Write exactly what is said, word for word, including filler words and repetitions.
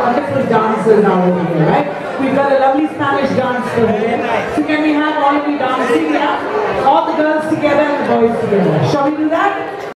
wonderful dancers now over here, right? We've got a lovely Spanish dance for here. So can we have all of you dancing, yeah? All the girls together and the boys together. Shall we do that?